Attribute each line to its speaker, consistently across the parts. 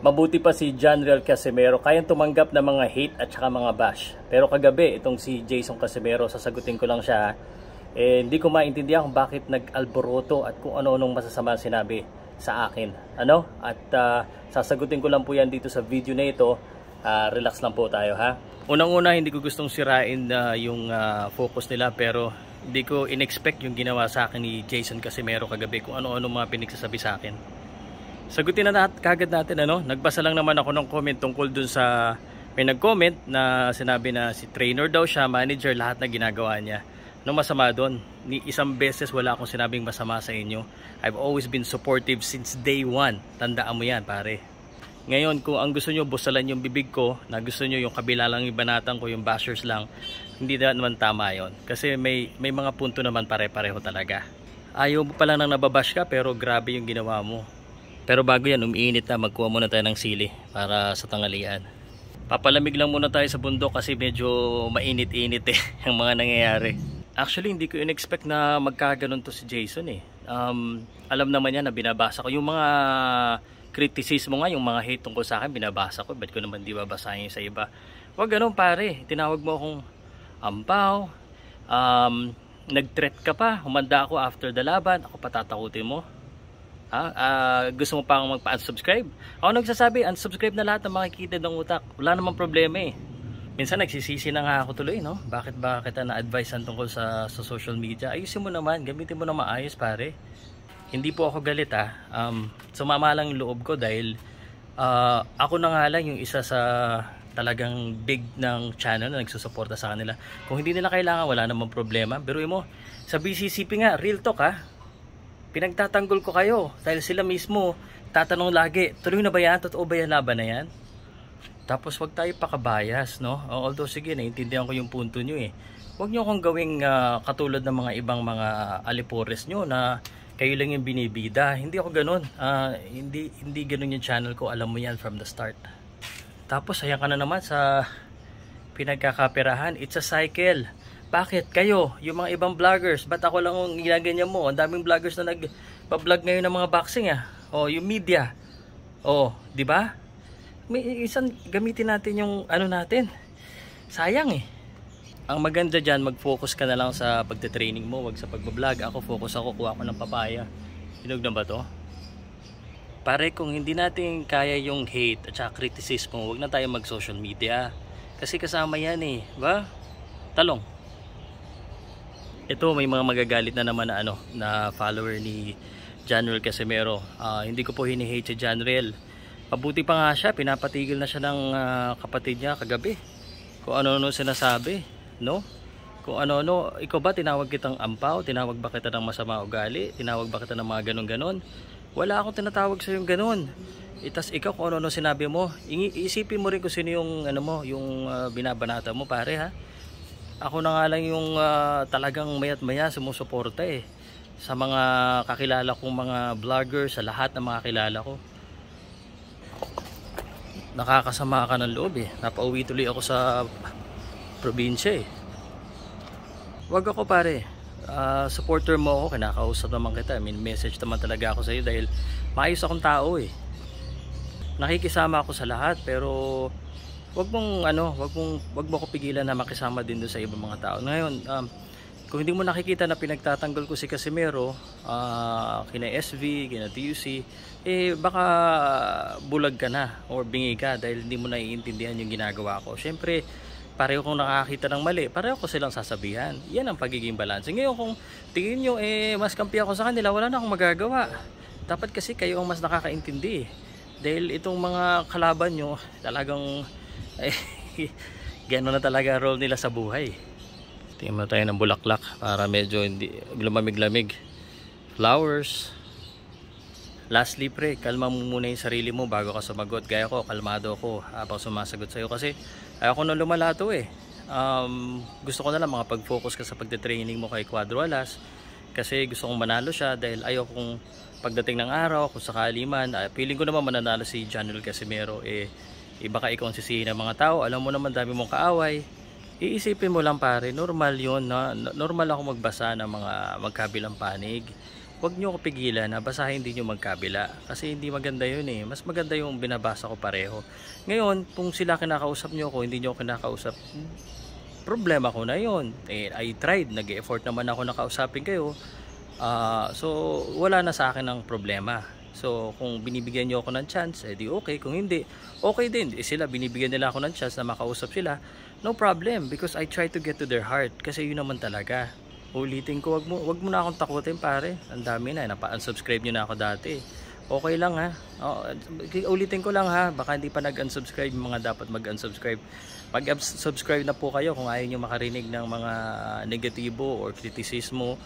Speaker 1: Mabuti pa si Casimero, kayang tumanggap ng mga hate at saka mga bash. Pero kagabi, itong si Jayson Casimero, sasagutin ko lang siya. Hindi ko maintindihan kung bakit nag-alboroto at kung ano-anong masasama sinabi sa akin. At sasagutin ko lang po yan dito sa video na ito. Relax lang po tayo, ha. Unang-una, hindi ko gustong sirain yung focus nila, pero hindi ko in-expect yung ginawa sa akin ni Jayson Casimero kagabi, kung ano-ano mga pinagsasabi sa akin. Sagutin na kagad natin, nagbasa lang naman ako ng comment tungkol dun sa may nag-comment na sinabi na si trainer daw siya, manager, lahat na ginagawa niya. Anong masama doon? Ni isang beses wala akong sinabing masama sa inyo. I've always been supportive since day one. Tandaan mo yan, pare. Ngayon, kung ang gusto nyo busalan yung bibig ko, na gusto nyo yung kabila lang ibanatan ko, yung bashers lang, hindi na naman tama yon. Kasi may mga punto naman pare-pareho talaga. Ayaw mo pala nang nababash ka, pero grabe yung ginawa mo. Pero bago yan, umiinit na, magkuha muna tayo ng sili para sa tanghalian. Papalamig lang muna tayo sa bundok kasi medyo mainit-init ang mga nangyayari. Actually, hindi ko in-expect na magkaganon to si Jayson Alam naman niya na binabasa ko. Yung mga kritisismo nga, yung mga hate tungkol sa akin, binabasa ko. Ba't ko naman di babasahin sa iba? Wag ganun, pare. Tinawag mo akong ampaw. Nag-threat ka pa. Humanda ako after the laban. Ako patatakutin mo. Gusto mo pa akong magpa-unsubscribe? Ako nagsasabi, unsubscribe na lahat ng makikita ng utak. Wala namang problema Minsan nagsisisi na nga ako tuloy, Bakit ba kita na-advisean tungkol sa social media? Ayusin mo naman, gamitin mo na maayos, pare. Hindi po ako galit, Sumama lang yung loob ko dahil ako na nga lang yung isa sa talagang big ng channel na nagsusuporta sa kanila. Kung hindi nila kailangan, wala namang problema. Pero mo, sa BCCP nga, real talk pinagtatanggol ko kayo dahil sila mismo tatanong lagi, tuloy na ba yan? Totoo ba yan laban na yan? Tapos wag tayo pakabayas, Although sige, naiintindihan ko yung punto nyo Huwag nyo akong gawing katulad ng mga ibang mga alipores nyo na kayo lang yung binibida. Hindi ako ganun. Hindi ganun yung channel ko. Alam mo yan from the start. Tapos sayang ka na naman sa pinagkakaperahan. It's a cycle. Bakit kayo, yung mga ibang vloggers, ba't ako lang ang ginaganyan mo? Ang daming vloggers na nagpa-vlog ngayon ng mga boxing yung media. Di ba? May isang gamitin natin yung natin. Sayang Ang maganda diyan, mag-focus ka na lang sa pagte-training mo, wag sa pagba-vlog. Ako focus ako, kuha ko ng papaya. Hinog na ba to? Pare, kung hindi natin kaya yung hate at saka criticism, wag na tayo mag-social media. Kasi kasama yan ba? Talong. Ito, may mga magagalit na naman na follower ni Casimero. Hindi ko po hini-hate si Janriel. Mabuti pa nga siya, pinapatigil na siya ng kapatid niya kagabi. Kung ano-ano sinasabi, Kung ano-ano, ikaw ba tinawag kitang ampaw? Tinawag ba kita ng masama ugali? Tinawag ba kita ng mga ganon-ganon? Wala akong tinatawag sa yung ganon. Itas ikaw kung ano-ano sinabi mo, isipin mo rin kung sino yung yung binabanata mo, pare, Ako na nga lang yung talagang mayat-maya sumusuporta sa mga kakilala kong mga vlogger, sa lahat ng mga kilala ko. Nakakasama ka ng loob Napauwi tuloy ako sa probinsya Wag ako, pare. Supporter mo ako, kinakausap naman kita. Message naman talaga ako sa iyo dahil maayos akong tao Nakikisama ako sa lahat, pero wag mo ko pigilan na makisama din doon sa ibang mga tao. Ngayon, kung hindi mo nakikita na pinagtatanggol ko si Casimero, kina SV, kina TUC, baka bulag ka na or bingi ka dahil hindi mo naiintindihan yung ginagawa ko. Syempre, pareho kong nakakita ng mali, pareho ko silang sasabihan. Yan ang pagiging balance. Ngayon, kung tingin nyo mas kampi ako sa kanila, wala na akong magagawa. Dapat kasi kayo ang mas nakakaintindi dahil itong mga kalaban nyo talagang gano'n na talaga role nila sa buhay. Tingnan mo tayo ng bulaklak para medyo hindi lumamig-lamig. Flowers. Lastly, pre, kalma mo muna yung sarili mo bago ka sumagot. Gaya ko, kalmado ako habang sumasagot sa'yo kasi ayoko na lumalato gusto ko na lang makapag-focus ka sa pagte-training mo kay Quadro kasi gusto kong manalo siya dahil ayoko kung pagdating ng araw, kung sakali man, feeling ko naman mananalo si Casimero baka ikaw ang sisihin ng mga tao. Alam mo naman dami mong kaaway. Iisipin mo lang, pare, normal yun normal ako magbasa ng mga magkabilang panig. wag nyo ko pigilan na basahin din yung magkabila. Kasi hindi maganda yun eh. Mas maganda yung binabasa ko pareho. Ngayon, kung sila kinakausap nyo ko, hindi nyo kinakausap, problema ko na yun. I tried, nag-effort naman ako na kausapin kayo. So, wala na sa akin ang problema. So, kung binibigyan nyo ako ng chance, di okay. Kung hindi, okay din. Sila, binibigyan nila ako ng chance na makausap sila. No problem, because I try to get to their heart. Kasi yun naman talaga. Ulitin ko, wag mo na akong takutin pare. Ang dami na, napa-unsubscribe nyo na ako dati. Okay lang ha. Ulitin ko lang ha. Baka hindi pa nag-unsubscribe yung mga dapat mag-unsubscribe. Mag-subscribe na po kayo kung ayaw nyo makarinig ng mga negatibo or kritisismo.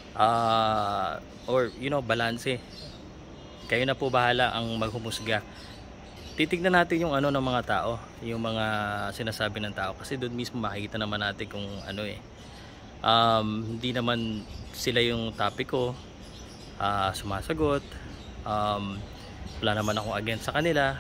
Speaker 1: Or balanse. Kayo na po bahala ang maghumusga. Titignan natin yung ng mga tao, yung mga sinasabi ng tao kasi doon mismo makikita naman natin kung hindi naman sila yung topic ko, sumasagot, wala naman akong against sa kanila.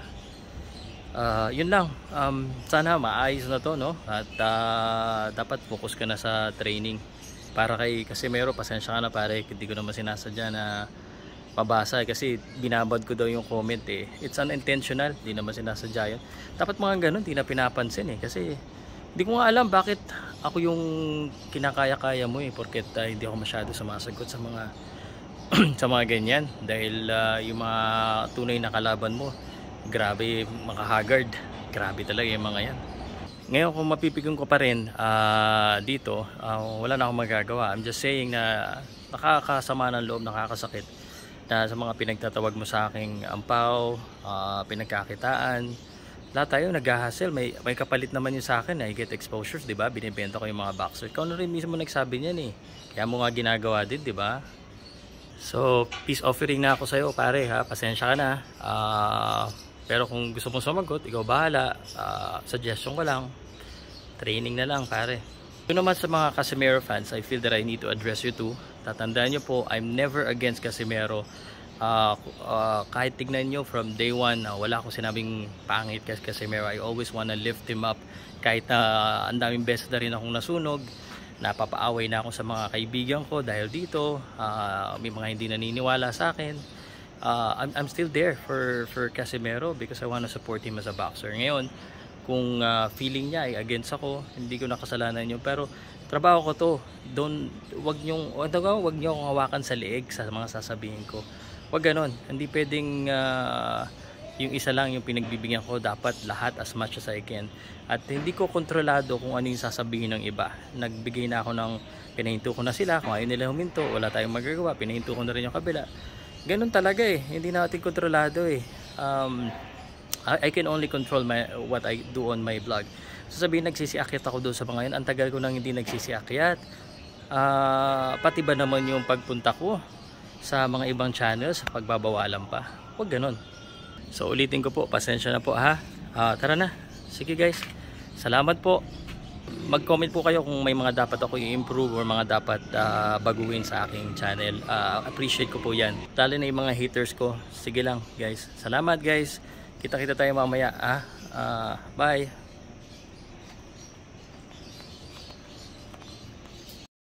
Speaker 1: Yun lang, sana maayos na to, no? At dapat focus ka na sa training. Para kay Casimero, pasensya ka na pare, hindi ko naman sinasadya na pabasa kasi binabad ko daw yung comment eh. It's unintentional, hindi naman sinasadya yun. Dapat mga ganun, hindi na pinapansin eh. Kasi hindi ko nga alam bakit ako yung kinakaya-kaya mo eh. Porket hindi ako masyado sumasagot sa mga sa mga ganyan. Dahil yung mga tunay na kalaban mo, grabe, makahagard. Grabe talaga yung mga yan. Ngayon kung mapipigong ko pa rin dito, wala na akong magagawa. I'm just saying na nakakasama ng loob, nakakasakit na sa mga pinagtatawag mo sa aking ampaw, pinagkakitaan. Lahat tayo nag-hustle, may kapalit naman yun sa akin. I get exposures, di ba? Binibenta ko yung mga boxers. Ikaw na rin mismo nagsabi niyan eh. Kaya mo nga ginagawa din, di ba? So, peace offering na ako sa'yo, pare ha. Pasensya ka na. Pero kung gusto mong sumagot, ikaw bahala. Suggestion ko lang. Training na lang, pare. Yun naman sa mga Casimero fans, I feel that I need to address you too. Tatandaan nyo po, I'm never against Casimero. Kahit tignan nyo from day one, wala akong sinabing pangit kasi Casimero. I always wanna lift him up. Kahit na ang daming beses na rin akong nasunog, napapaaway na ako sa mga kaibigan ko dahil dito, may mga hindi naniniwala sa akin. I'm still there for Casimero because I wanna support him as a boxer. Ngayon, kung feeling niya ay against ako, hindi ko nakasalanan yun, pero trabaho ko to. Wag niyo akong hawakan sa leeg sa mga sasabihin ko. Wag ganon. Hindi pwedeng yung isa lang yung pinagbibigyan ko, dapat lahat as much as I can. At hindi ko kontrolado kung ano yung sasabihin ng iba. Nagbigay na ako ng, pinahinto ko na sila, kung ayaw nila huminto, wala tayong magagawa, pinahinto ko na rin yung kabila. Ganon talaga eh, hindi natin kontrolado eh. I can only control what I do on my vlog. Sasabihin nagsisiakyat ako doon sa mga yun, ang tagal ko nang hindi nagsisiakyat. Pati ba naman yung pagpunta ko sa mga ibang channels, pagbabawalan pa. Huwag ganon. So ulitin ko po, pasensya na po ha. Tara na. Sige guys. Salamat po. Mag-comment po kayo kung may mga dapat ako i-improve or mga dapat baguhin sa aking channel. Appreciate ko po yan. Lalo na yung mga haters ko. Sige lang guys. Salamat guys. Kita-kita tayo mamaya. Bye.